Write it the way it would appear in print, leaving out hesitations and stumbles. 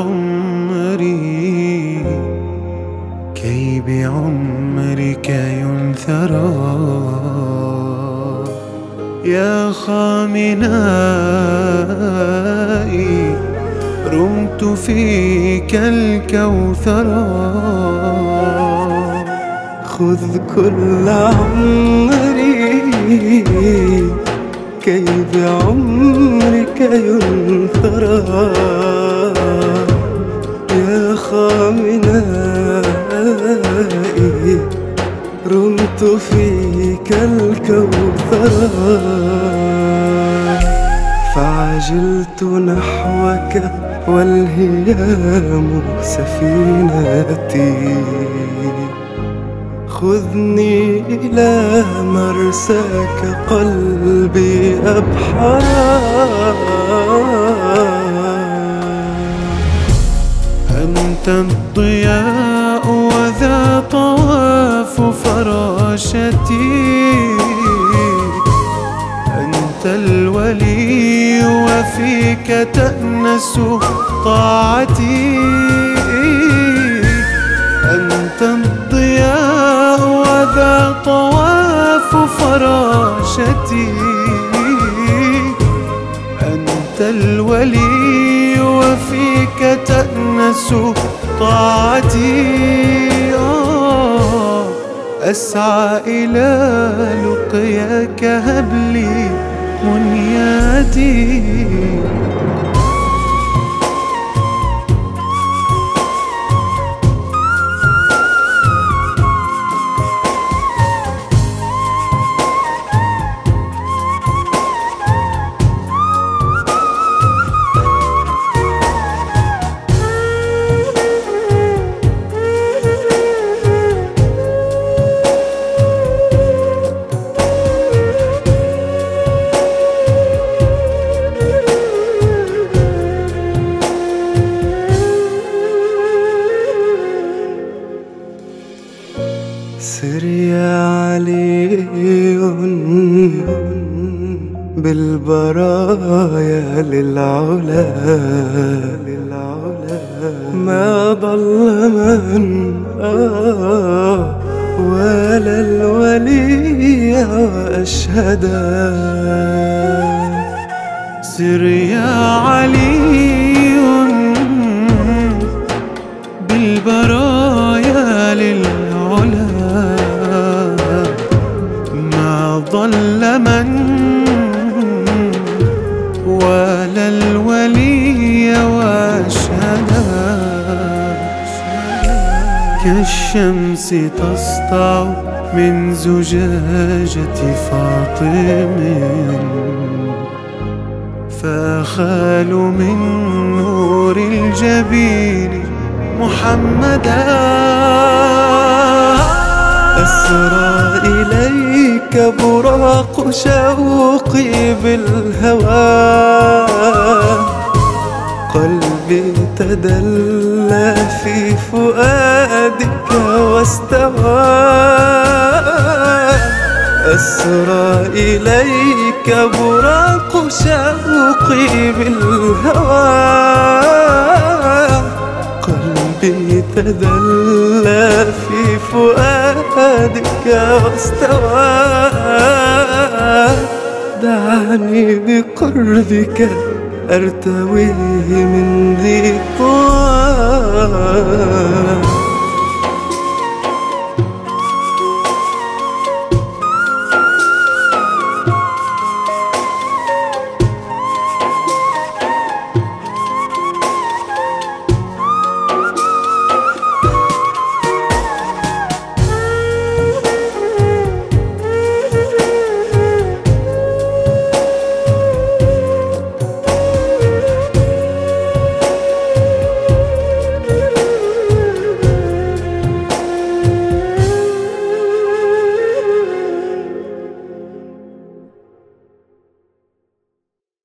عمري كي بعمرك ينثرى. يا خامنائي رمت فيك الكوثرا. خذ كل عمري كي بعمرك ينثرى. يا خامنائي رمت فيك الكوثرا. فعجلت نحوك والهيام سفينتي. خذني إلى مرساك قلبي أبحرا. أنت الضياء وذا طواف فراشتي. أنت الولي وفيك تأنس طاعتي. أنت الضياء وذا طواف فراشتي. أنت الولي وفيك تأنس طاعتي. أسعى إلى لقياك هب لي منياتي. سر يا علي بالبرايا للعلا. ما ضل من ولا الولي وأشهدا. سر يا علي بالبرايا للعلا. ما ضل من ولا الولي واشهدا. كالشمس تسطع من زجاجة فاطم. فأخال من نور الجبين محمدا. أسرى إليك براق شوقي بالهوى. قلبي تدلى في فؤادك واستوى. أسرى إليك براق شوقي بالهوى. قلبي تدلى في فؤادك واستوى. دعني بقربك أرتوي من ذي طوى.